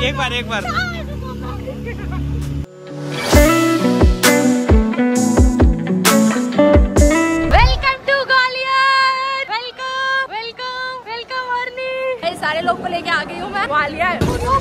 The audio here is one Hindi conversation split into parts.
एक बार सारे लोग को लेके आ गई हूँ मैं ग्वालियर।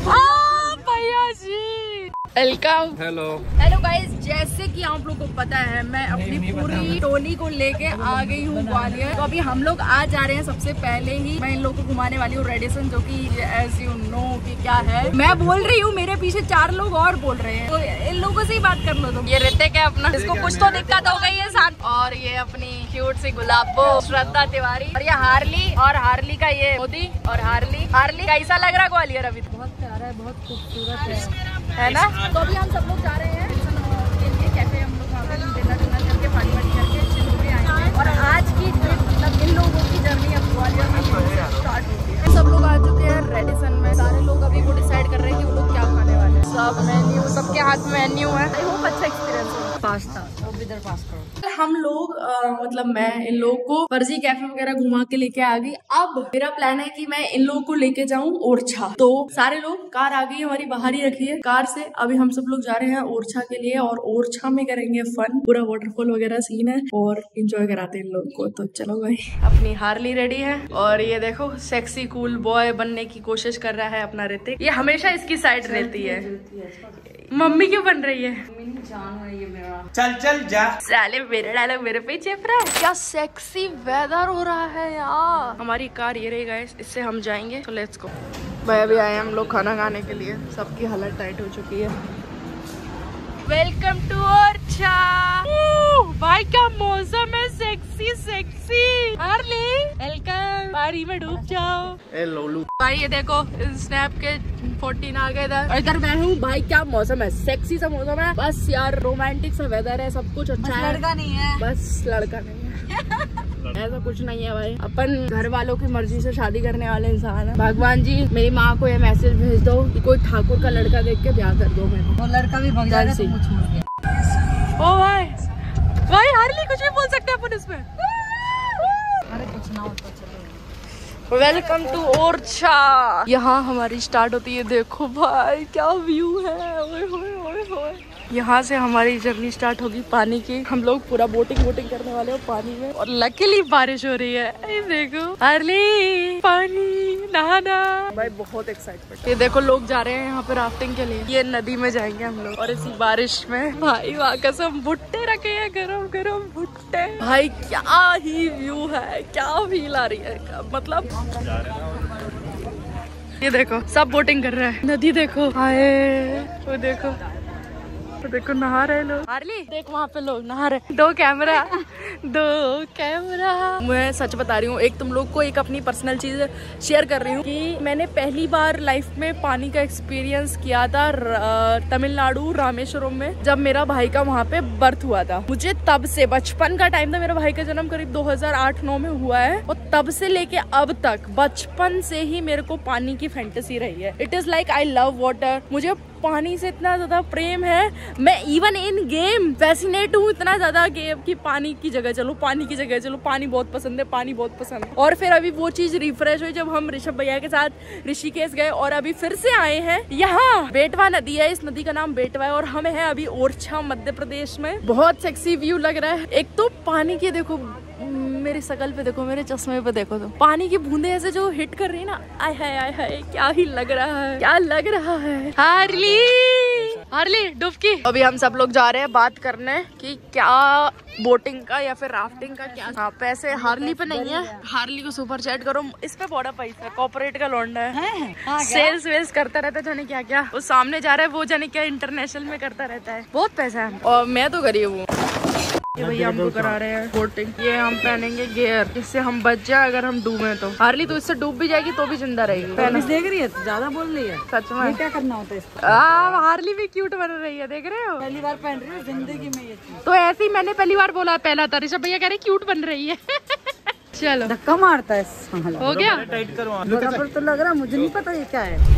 भैया जी वेलकम। हेलो गाइस, जैसे कि आप लोग को पता है मैं अपनी पूरी टोली को लेके आ गई हूँ ग्वालियर। तो अभी हम लोग आज जा रहे हैं। सबसे पहले ही मैं इन लोगों को घुमाने वाली हूँ रेडिसन, जो कि एज यू नो कि क्या है। मैं बोल रही हूँ, मेरे पीछे 4 लोग और बोल रहे हैं, तो इन लोगों से ही बात कर लो तुम। ये ऋतिक है अपना, इसको कुछ तो दिक्कत हो गई है साथ। और ये अपनी क्यूट सी गुलाबो श्रद्धा तिवारी, और ये हार्ली का ये मोदी। और हार्ली कैसा लग रहा है ग्वालियर? अभी बहुत प्यारा है, बहुत खूबसूरत है ना। तो अभी हम सब लोग जा रहे हैं कैफे, हम लोग वहाँ पे डिनर करके पानी करके चिल्लू आएंगे। और आज की ट्रिप मतलब इन लोगों की जर्नी अब ग्वालियर में स्टार्ट होती है। सब लोग आ चुके हैं रेडिसन में। सारे लोग अभी वो डिसाइड कर रहे हैं कि वो लोग क्या खाने वाले हैं। सब मेन्यू, सबके हाथ में मेन्यू है। आई होप अच्छा एक्सपीरियंस हो। पास्ता इधर पास करो। हम लोग मतलब मैं इन लोगों को फर्जी कैफे वगैरह घुमा के लेके आ गई। अब मेरा प्लान है कि मैं इन लोगों को लेके जाऊं ओरछा। तो सारे लोग, कार आ गई हमारी, बाहर ही रखी है। कार से अभी हम सब लोग जा रहे हैं ओरछा के लिए, और ओरछा में करेंगे फन, पूरा वाटरफॉल वगैरह सीन है और एंजॉय कराते हैं इन लोगों को। तो चलो भाई, अपनी हार्ली रेडी है और ये देखो सेक्सी कूल बॉय बनने की कोशिश कर रहा है अपना ऋतिक। ये हमेशा इसकी साइड रहती है। मम्मी क्यों बन रही है? जान है ये मेरा। चल जा साले, मेरे डायलॉग मेरे पे चेप रहा है। क्या सेक्सी वेदर हो रहा है यार। हमारी कार ये रही गाइस, इससे हम जाएंगे। तो लेट्स गो। भाई अभी आए हम लोग खाना खाने के लिए, सबकी हालत टाइट हो चुकी है। Welcome to Orchha. भाई क्या मौसम है, सेक्सी हार्ली वेलकम। पानी में डूब जाओ। ए लोलू भाई, ये देखो स्नैप के 14 आ गए इधर। इधर मैं हूँ भाई, क्या मौसम है, सेक्सी सा मौसम है। बस यार रोमांटिक सा वेदर है, सब कुछ अच्छा है। लड़का नहीं है, बस लड़का नहीं है। ऐसा कुछ नहीं है भाई, अपन घर वालों की मर्जी से शादी करने वाले इंसान है। भगवान जी मेरी माँ को ये मैसेज भेज दो कि कोई ठाकुर का लड़का देख के ब्याह कर दो। मैं वो लड़का भी भग जाएगा तो मुझ छोड़ के। ओ भाई हार्ली कुछ भी बोल सकते हैं अपन इसमें। अरे कुछ ना हो तो चलो। Welcome to Orchha. यहाँ हमारी स्टार्ट होती है। देखो भाई क्या व्यू है, ओए होए ओए होए। यहाँ से हमारी जर्नी स्टार्ट होगी पानी की। हम लोग पूरा बोटिंग करने वाले हो पानी में, और लकीली बारिश हो रही है। ये देखो हार्ली, पानी नहाना भाई, बहुत एक्साइटमेंट। ये देखो लोग जा रहे हैं यहाँ पे राफ्टिंग के लिए। ये नदी में जाएंगे हम लोग, और इसी बारिश में भाई वहाँ कसम भुट्टे रखे हैं, गरम भुट्टे। भाई क्या ही व्यू है, क्या फील आ रही है, मतलब ये देखो सब बोटिंग कर रहे हैं। नदी देखो, हाय वो देखो नहा रहे लोग। हार्ली देख वहाँ पे लोग नहा रहे। दो कैमरा मैं सच बता रही हूँ, एक तुम लोग को एक अपनी पर्सनल चीज शेयर कर रही हूँ कि मैंने पहली बार लाइफ में पानी का एक्सपीरियंस किया था तमिलनाडु रामेश्वरम में, जब मेरा भाई का वहाँ पे बर्थ हुआ था। मुझे तब से, बचपन का टाइम था, मेरा भाई का जन्म करीब 2008-9 में हुआ है, और तब से लेके अब तक बचपन से ही मेरे को पानी की फैंटेसी रही है। It is like I love water. मुझे पानी से इतना ज्यादा प्रेम है, मैं इवन इन गेम फैसिनेट हूँ इतना ज्यादा गेम की पानी की जगह चलो, पानी बहुत पसंद है। और फिर अभी वो चीज रिफ्रेश हुई जब हम ऋषभ भैया के साथ ऋषिकेश गए, और अभी फिर से आए हैं यहाँ। बेटवा नदी है, इस नदी का नाम बेटवा है, और हम है अभी ओरछा मध्य प्रदेश में। बहुत सेक्सी व्यू लग रहा है। एक तो पानी के देखो, मेरी शकल पे देखो, मेरे चश्मे पे देखो, तो पानी की बूंदे ऐसे जो हिट कर रही है ना, आय हाय क्या ही लग रहा है। हार्ली डुबकी। अभी हम सब लोग जा रहे हैं बात करने कि क्या बोटिंग का या फिर राफ्टिंग का क्या। हाँ, पैसे हार्ली पे नहीं है, हार्ली को सुपर चैट करो, इस पे बड़ा पैसा है। कॉर्पोरेट का लौंडा है, सेल्स वेल्स करता रहता है, जाने क्या क्या। वो सामने जा रहा है, वो जाने क्या इंटरनेशनल में करता रहता है, बहुत पैसा है। और मैं तो गरीब हूँ। ये भैया हमको करा रहे हैं बोटिंग। ये हम पहनेंगे गियर, जिससे हम बच जाए अगर हम डूबे तो। हार्ली तो इससे डूब भी जाएगी तो भी जिंदा रहेगी। देख रही है, ज्यादा बोल रही है। सच में क्या करना होता है? हार्ली भी क्यूट बन रही है, देख रहे हो। पहली बार पहन रही है जिंदगी में ये चीज। तो ऐसे ही मैंने पहली बार बोला, पहला था। ऋषभ भैया कह रहे क्यूट बन रही है। चलो धक्का मारता है, हो गया टाइट करो। बराबर तो लग रहा, मुझे नहीं पता ये क्या है।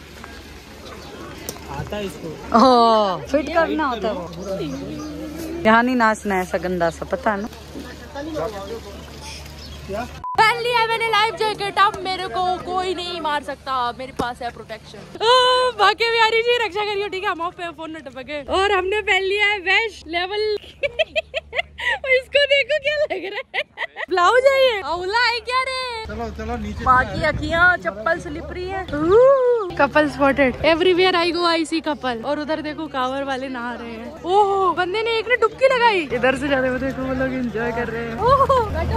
आता है इसको फिट करना होता है वो। यहाँ नहीं नाचना है, ऐसा गंदा सा, पता है ना। पहन लिया मैंने लाइफ जैकेट, अब मेरे को कोई नहीं मार सकता, मेरे पास है प्रोटेक्शन। बाकी बिहारी जी रक्षा करियो, ठीक है, हम ऑफ पे फोन न टपके। और हमने पहन लिया है वेस्ट लेवल इसको देखो क्या लग रहा है, ब्लाउज है ये, औला है क्या रे। चलो चलो नीचे। बाकी अखियां चप्पल स्लिपरी है। Couple spotted everywhere I go I see couple. और उधर देखो कावर वाले नहा रहे हैं। ओहो बंदे ने एक ने डुबकी लगाई। इधर से जाते हुए देखो वो लोग एंजॉय कर रहे हैं। ओहो बैठो,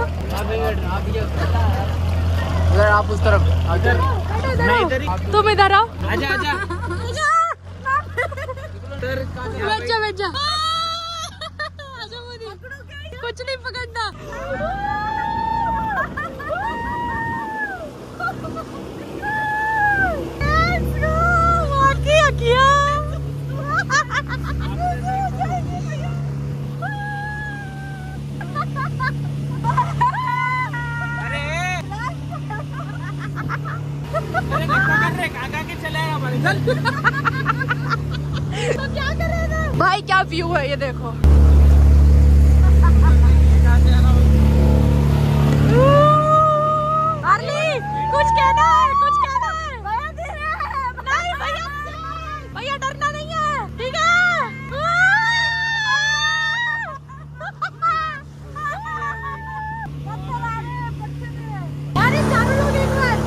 अगर आप उस तरफ तुम इधर आओ। आजा आजा बैठ जा बैठ जा। कुछ नहीं पकड़ना। तो क्या करेगा भाई, क्या व्यू है ये देखो। कुछ कहना है, कुछ कहना है। भैया धीरे है, नहीं भैया, भैया डरना नहीं है, ठीक है। अरे चारों लोग एक बार।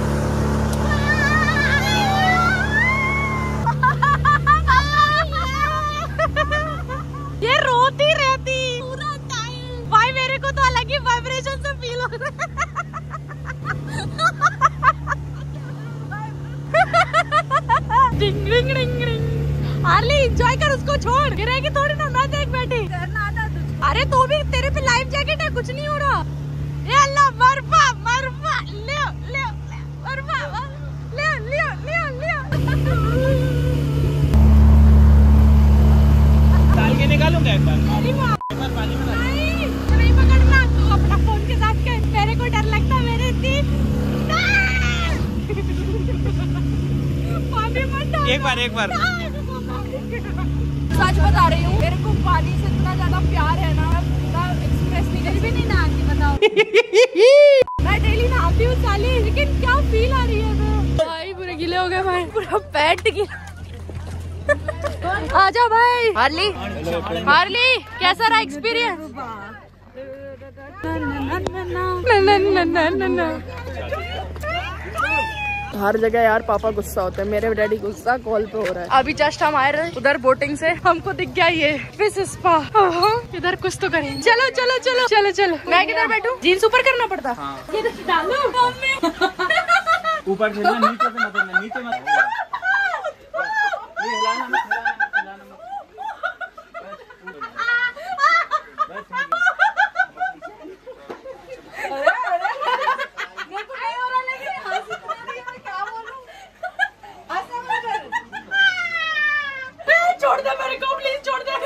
ये रोती रहती पूरा टाइम भाई, मेरे को तो अलग ही वाइब्रेशन से फील हो रहा है। डिंग डिंग डिंग डिंग। हार्ली एंजॉय कर, उसको छोड़, गिरेगी थोड़ी ना, मैं देख बैठी। अरे तो भी तेरे पे लाइफ जैकेट है, कुछ नहीं हो रहा। ये अल्लाह मरफा मरफा, ले ले मरफा, ले ले ले ले। डाल के निकालूंगा एक बार। पानी में नहीं पकड़ना, तू अपना फोन के साथ के, मेरे को डर लगता, मेरे एक बार सच बता रही हूँ, मेरे को पानी से इतना ज्यादा प्यार है ना, एक्सप्रेस निकल भी नहीं नहाती, बताओ। मैं डेली नहाती हूँ साली, लेकिन क्या फील आ रही है भाई, पूरे गीले हो गए भाई, पूरा पैंट गीला। आ जाओ भाई। हार्ली हार्ली कैसा रहा एक्सपीरियंस? हर जगह यार पापा गुस्सा होते हैं, मेरे डैडी गुस्सा कॉल पे हो रहा है। अभी जस्ट हम आए रहे उधर बोटिंग से, हमको दिख गया ये फिश स्पा। इधर कुछ तो करें। चलो चलो चलो चलो चलो। मैं किधर बैठूं? जीन्स ऊपर करना पड़ता। ये तो डालो ऊपर से नीचे से मत, नीचे मत। ये हिलाना मत, हिलाना मत। छोड़ दे मेरे को, प्लीज छोड़ दे।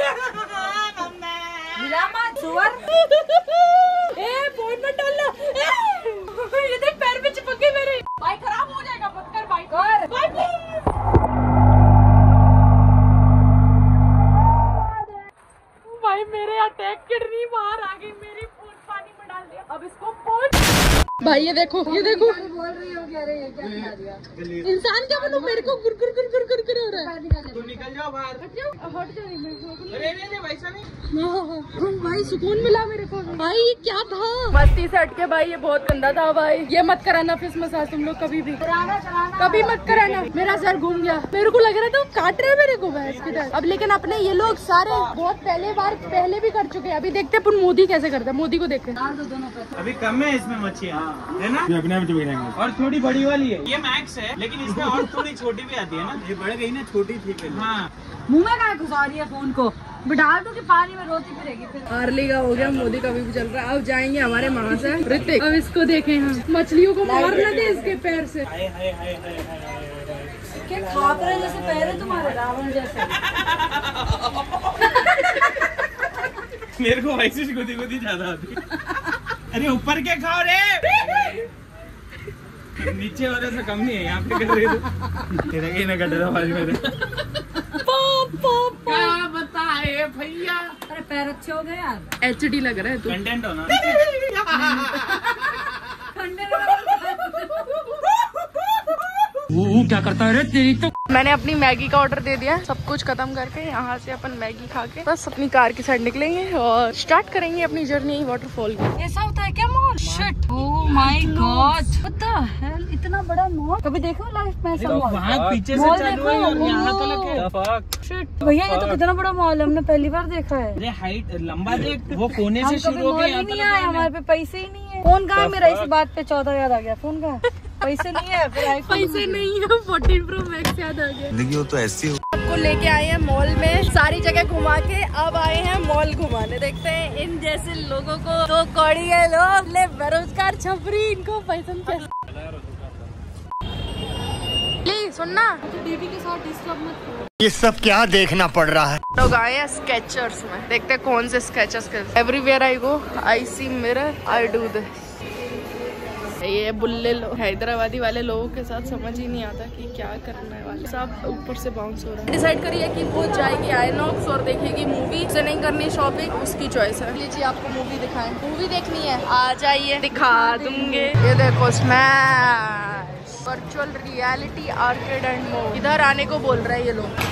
मिला मत सुअर। ए फोन मत डालना। ये देख पैर में चिपक गई मेरे। भाई खराब हो जाएगा, मत कर भाई, कर भाई प्लीज। भाई मेरे अटैक किडनी बाहर आ गई, मेरी फोन पानी में डाल दिया। अब इसको फोन भाई, ये देखो ये देखो। बोल रही हो अरे ये क्या खा दिया? इंसान क्या बोलूं, मेरे को गुर गुर गुर गुर गुर गुर हो रहा है। तो निकल जाओ बाहर। हट जाओ अरे नहीं वैसा नहीं। भाई सुकून मिला मेरे को। भाई ये क्या था? मस्ती से हटके भाई, ये बहुत गंदा था भाई। ये मत कराना फिश मसाज तुम लोग कभी भी, कभी मत कराना। मेरा सर घूम गया, मेरे को लग रहा था काट रहे मेरे को भैंस की तरह। अब लेकिन अपने ये लोग सारे बहुत पहले भी कर चुके हैं। अभी देखते अपन मोदी कैसे करता है, मोदी को देखते हैं। अभी कम है इसमें मच्छियाँ है ना, अपने आप चुप। और थोड़ी बड़ी वाली है, ये मैक्स है, लेकिन इसमें और थोड़ी छोटी भी आती है ना। ये बढ़ गई ना, छोटी थी। हाँ मुँह में कहाँ घुसा रही है फोन को, बिठा दो कि पानी में रोती फिरेगी फिर। हार्ली का हो गया, मोदी का भी चल रहा है। अब जाएंगे हमारे वहाँ से ऋतिक। अब इसको देखें हम, मछलियों को मार न दे इसके पैर से। क्या खापरे जैसे पैर है तुम्हारे, रावण जैसे। मेरे को वैसे गुदी ज्यादा आती। अरे ऊपर के खाओ रे, नीचे वाले से कम नहीं है, यहाँ पे कर रहे थे ना कट रहा मेरे। क्या बताए भैया, अरे पैर अच्छे हो गए यार, HD लग रहा है तू। कंटेंट हो ना। क्या करता है रे तेरी तो। मैंने अपनी मैगी का ऑर्डर दे दिया, सब कुछ खत्म करके यहाँ से अपन मैगी खा के बस अपनी कार की साइड निकलेंगे और स्टार्ट करेंगे अपनी जर्नी वाटरफॉल की। ऐसा होता है क्या mall? Shit, oh my God, पता है इतना बड़ा मॉल कभी देखो लाइफ में ऐसा मॉल? वहाँ पीछे से मॉल चालू है और देखो, यहाँ तो लगे। शिट भैया, ये तो कितना बड़ा मॉल है, हमने पहली बार देखा है। अरे हाइट लंबा देख, वो कोने से हम शुरू कभी होके मॉल यहाँ ही नहीं तक आए, है। हमारे पे पैसे ही नहीं है। फोन कहाँ है मेरा? इस बात पे 14 याद आ गया, फोन कहाँ है? पैसे नहीं है, फिर आईफोन पैसे नहीं है, 14 Pro Max याद आ गया। जिंदगी हो तो ऐसी हो। आपको लेके आए हैं मॉल में, सारी जगह घुमा के अब आए हैं मॉल घुमाने। देखते हैं इन जैसे लोगों को, तो कौड़ी है लोग, ले बेरोजगार छपरी, इनको पैसा कैसे। प्लीज सुनना, दीदी के साथ डिस्टर्ब मत करो। ये सब क्या देखना पड़ रहा है? लोग आए हैं स्केचर्स में, देखते हैं कौन से स्केचर्स के। Everywhere I go I see mirror, I do this. ये बुल्ले लोग, हैदराबादी वाले लोगों के साथ समझ ही नहीं आता कि क्या करना है वाले, सब ऊपर से बाउंस हो रहा है। डिसाइड करिए कि वो जाएगी आईनॉक्स और देखेगी मूवी, उसे नहीं करनी शॉपिंग, उसकी चॉइस है। लीजिए आपको मूवी दिखाएं, मूवी देखनी है आ जाइए, दिखा दूंगे। ये देखो Smaaash virtual reality arcade and more, इधर आने को बोल रहे हैं ये लोग।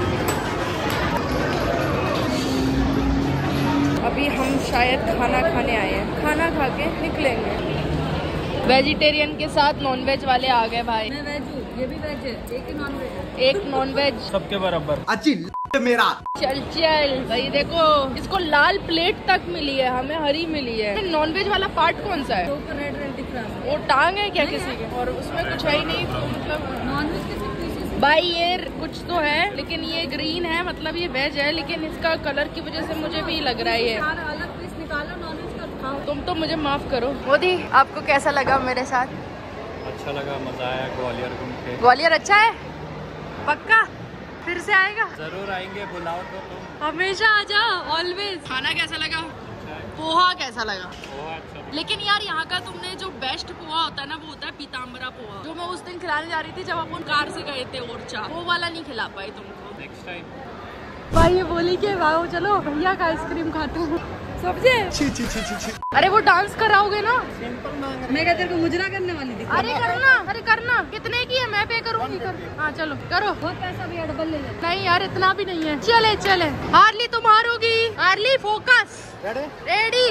अभी हम शायद खाना खाने आए हैं, खाना खा के निकलेंगे। वेजिटेरियन के साथ नॉनवेज वाले आ गए भाई। मैं वेज हूँ, ये भी वेज है, एक ही नॉन वेज है। एक नॉनवेज सबके बराबर। अच्छी मेरा चल चल भाई, देखो इसको लाल प्लेट तक मिली है, हमें हरी मिली है। नॉनवेज वाला पार्ट कौन सा है? ऊपर रेड रेड दिख रहा है, वो टांग है क्या किसी के? और उसमें कुछ है ही नहीं, तो मतलब नॉनवेज के सब पीसेस। भाई ये कुछ तो है, लेकिन ये ग्रीन है, मतलब ये वेज है, लेकिन इसका कलर की वजह से मुझे भी लग रहा है ये। अलग पीस निकालो नॉनवेज का, खाओ। तुम तो मुझे माफ करो। मोदी आपको कैसा लगा मेरे साथ? अच्छा लगा, मजा आया ग्वालियर घूम के। ग्वालियर अच्छा है? पक्का फिर से आएगा? जरूर आएंगे, बुलाओ तो तुम। हमेशा आ जाओ, ऑलवेज। खाना कैसा लगा? पोहा कैसा लगा? अच्छा। लेकिन यार यहाँ का तुमने जो बेस्ट पोहा होता है ना, वो होता है पीताम्बरा पोहा, जो मैं उस दिन खिलाने जा रही थी जब अपन कार से गए थे ओरछा, वो वाला नहीं खिला पाई तुमको। नेक्स्ट टाइम भाई ये बोली के वाओ चलो भैया का आइसक्रीम खाते हैं, समझे? अरे वो डांस कराओगे ना? मैं क्या तेरे को मुजरा करने वाली थी? अरे करना, अरे करना। कितने की है? मैं पे करूँगी। हाँ चलो करो। बहुत पैसा भी डबल ले ले। नहीं यार इतना भी नहीं है। चले चले, हार्ली तुम हारोगी। Harley focus, ready.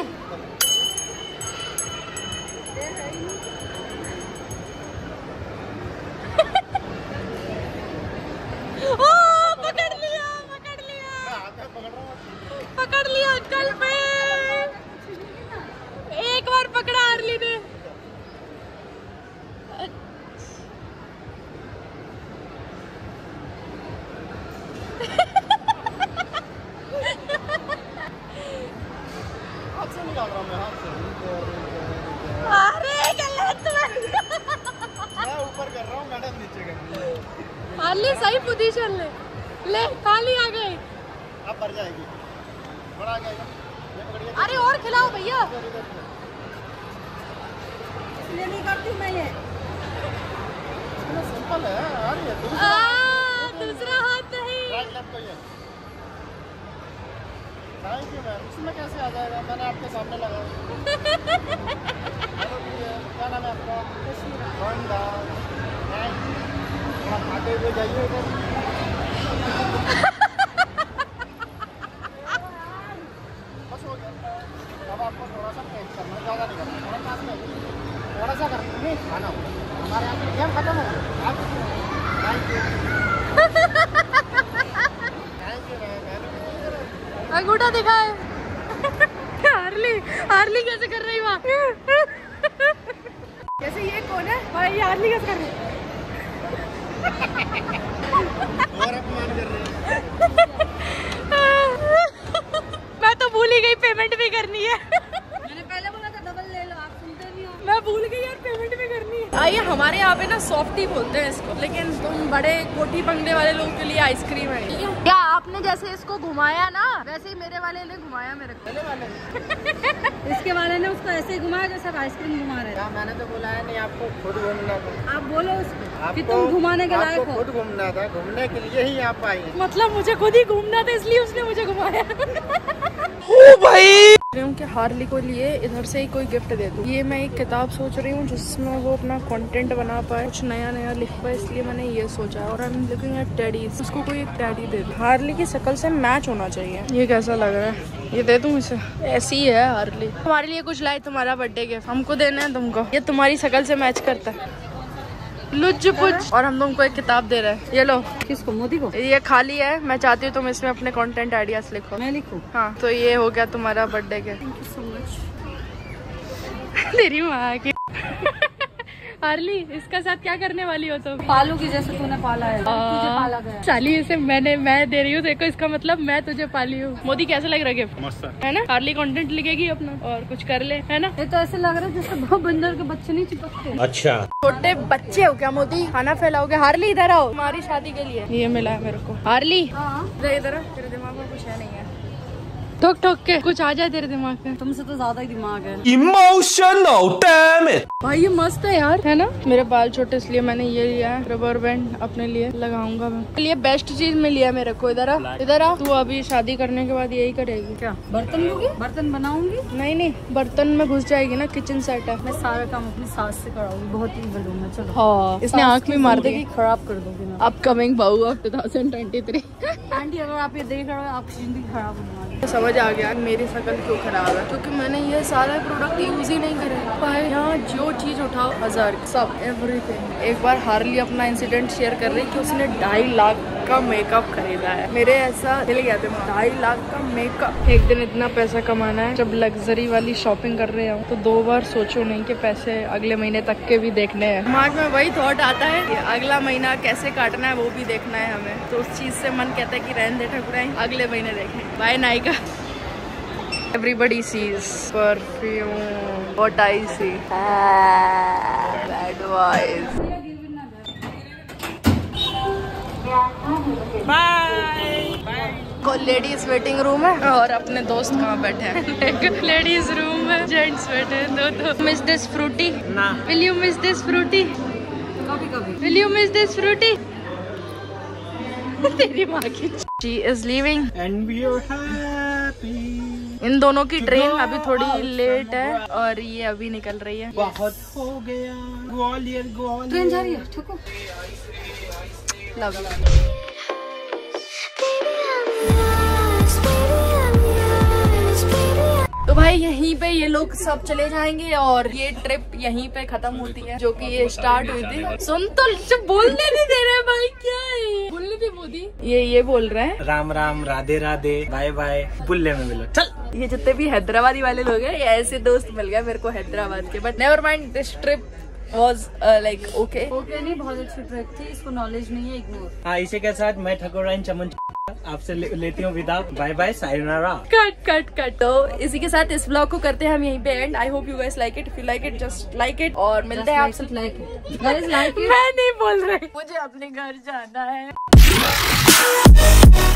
ओ पकड़ लिया, पकड़ लिया, पकड़ लिया अंकल पे। एक बार पकड़ा हार्ली ने। अरे गलत मैं ऊपर कर रहा हूँ, मैडम नीचे कर रही है। हार्ली सही पोजीशन ले खाली आ गए। अब भर जाएगी, बड़ा आ जाएगा। अरे और खिलाओ भैया। इसलिए नहीं करती मैं ये। सिंपल है यार, ये दूसरा हाथ नहीं। राइट लेफ्ट को ये। Thank you ma'am. इसमें कैसे आ जाएगा? मैंने आपके सामने लगाया। क्या नाम है आपका? गोविंदा। थोड़ा खाते हुए जाइए इधर। बस हो गया। अब आपको थोड़ा सा टेस्ट करना, ज़्यादा नहीं करना, थोड़ा पास में थोड़ा सा करना, नहीं खाना हमारे यहाँ पे गेम खत्म हो गया। Thank you. अंगूठा दिखाए। हार्ली कैसे कर रही वहाँ? कैसे? ये कौन है भाई? हार्ली कैसे कर रही? और अपमान कर रहे हैं। मैं तो भूल ही गई पेमेंट भी करनी है। मैंने पहले बोला था डबल ले लो, आप सुनते नहीं हो। मैं भूल गई यार, पेमेंट भी करनी है। आइए, हमारे यहाँ पे ना सॉफ्टी बोलते हैं इसको, लेकिन तुम बड़े कोठी बंगले वाले लोगों के लिए आइसक्रीम है। क्या आपने जैसे इसको घुमाया ना, वैसे ही मेरे वाले ने घुमाया मेरे को। इसके वाले ने उसको ऐसे ही घुमाया जैसे आइसक्रीम घुमा रहे थे। मैंने तो बोला है नहीं, आपको खुद घूमना था। आप बोलो उसको कि तुम घुमाने के लायक हो। खुद घूमना था, घूमने के लिए ही आप आई। मतलब मुझे खुद ही घूमना था, इसलिए उसने मुझे घुमाया। ओ भाई हूँ कि हार्ली को लिए इधर से ही कोई गिफ्ट दे दूँ। ये मैं एक किताब सोच रही हूँ जिसमें वो अपना कंटेंट बना पाए, कुछ नया नया लिख पाए, इसलिए मैंने ये सोचा है। और I am looking at teddies, उसको कोई एक टेडी दे दूँ। हार्ली की शक्ल से मैच होना चाहिए। ये कैसा लग रहा है, ये दे दूँ इसे? ऐसी ही है हार्ली। हमारे लिए कुछ लाए, तुम्हारा बर्थडे गिफ्ट हमको देना है तुमको। ये तुम्हारी शक्ल से मैच करता है, लुच पुच। और हम तुमको एक किताब दे रहे हैं, ये लो। किसको? मोदी को? ये खाली है, मैं चाहती हूँ तुम इसमें अपने कंटेंट आइडियाज लिखो। मैं लिखूं? हाँ, तो ये हो गया तुम्हारा birthday gift. Thank you so much. तेरी माँ की हार्ली, इसका साथ क्या करने वाली हो तुम? पालू की जैसे तूने पाला है, तुझे पाला गया। साली इसे मैं दे रही हूँ, देखो इसका मतलब मैं तुझे पाली हूँ। मोदी कैसा लग रहा है गिफ्ट? मस्त है ना? हार्ली कंटेंट लिखेगी अपना और कुछ कर ले, है ना? ये तो ऐसे लग रहा है जैसे दो बंदर के बच्चे नहीं चिपकते। अच्छा, छोटे बच्चे हो क्या मोदी? खाना फैलाओगे? हार्ली इधर आओ, तुम्हारी शादी के लिए ये मिला है मेरे को। हार्ली इधर आ, तेरे दिमाग में कुछ है नहीं है? ठोक ठोक के कुछ आ जाए तेरे दिमाग में। तुमसे तो ज्यादा ही दिमाग है। Emotional damn it. भाई ये मस्त है यार, है ना? मेरे बाल छोटे इसलिए मैंने ये लिया है, रबर बैंड अपने लिए लगाऊंगा मैं। लिए बेस्ट चीज में लिया मेरे को। इधर आ, इधर आ। तू अभी शादी करने के बाद यही करेगी क्या? बर्तन लूंगी, बर्तन बनाऊंगी। नहीं, बर्तन में घुस जाएगी ना, किचन सेट है। मैं सारा काम अपनी सास से कराऊंगी, बहुत ही बढ़ूंगा। चलो हाँ, इसने आँख में मार देगी, खराब कर दोगे ना। अपकमिंग बहू ऑफ 2023। आंटी अगर आप ये देख रहे हो, आपकी जिंदगी खराब होने वाली है। समझ आ गया मेरी शक्ल क्यों खराब है, क्योंकि मैंने ये सारा प्रोडक्ट यूज ही नहीं करे। भाई यहाँ जो चीज उठाओ 1000 सब एवरीथिंग। एक बार हार्ली अपना इंसिडेंट शेयर कर रही कि उसने 2.5 लाख का मेकअप खरीदा है। मेरे ऐसा हिल गया था, 2.5 लाख का मेकअप। एक दिन इतना पैसा कमाना है, जब लग्जरी वाली शॉपिंग कर रहे हो तो 2 बार सोचो नहीं कि पैसे अगले महीने तक के भी देखने हैं। दिमाग में वही थॉट आता है कि अगला महीना कैसे काटना है वो भी देखना है हमें, तो उस चीज से मन कहता है कि रहने दे ठकुराई, अगले महीने देखें। Bye Nykaa. Everybody sees perfume. What I see. Bad boys. Bye. को लेडीज वेटिंग रूम है और अपने दोस्त कहाँ बैठे हैं? लेडीज रूम है, जेंट्स बैठे हैं दो। Miss this Frooti? ना। Will you miss this fruity? कभी Will you miss this fruity? तेरी माँ की। She is leaving. And we are happy. इन दोनों की ट्रेन अभी थोड़ी लेट है और ये अभी निकल रही है। बहुत हो गया ग्वालियर ग्वालियर। ट्रेन जा रही है, ठुको। लव। तो भाई यहीं पे ये लोग सब चले जाएंगे और ये ट्रिप यहीं पे खत्म होती है, जो कि ये स्टार्ट हुई थी। सुन तो बोलने नहीं दे रहे भाई, क्या है? बोलने दे मोदी। ये बोल रहे हैं राम राम, राधे राधे, बाय बाय, बुल्ले में मिलो। चल। ये जितने भी हैदराबादी वाले लोग हैं, ये ऐसे दोस्त मिल गए मेरे को हैदराबाद के। But never mind, this trip was like okay नहीं, बहुत अच्छी ट्रिप थी। इसको नॉलेज नहीं है, इग्नोर। हाँ, इसी के साथ मैं ठकुराइन चमन आपसे लेती हूँ विदा। Bye bye, sayonara. कट। तो इसी के साथ इस ब्लॉग को करते हैं हम यहीं पे end. I hope you guys like it. If you like it just like it और मिलते हैं आपसे। Like it guys, like it. मैं नहीं बोल रही, मुझे अपने घर जाना है।